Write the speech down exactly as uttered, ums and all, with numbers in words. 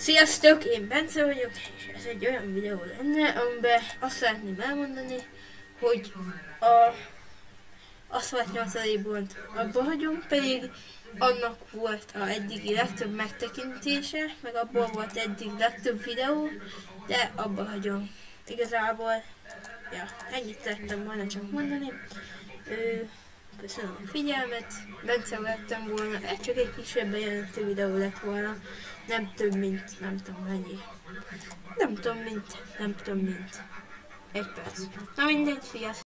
Sziasztok, én Bence vagyok, és ez egy olyan videó lenne, amiben azt szeretném elmondani, hogy a Aszfalt nyolcadik abba hagyom, pedig annak volt a eddigi legtöbb megtekintése, meg abból volt eddig legtöbb videó, de abba hagyom. Igazából, ja, ennyit szerettem volna csak mondani. Ö, Köszönöm a figyelmet, Bence lettem volna, ez csak egy kisebb bejelentő videó lett volna, nem több mint, nem tudom mennyi, nem tudom mint, nem tudom mint, egy perc. Na mindegy, sziasztok!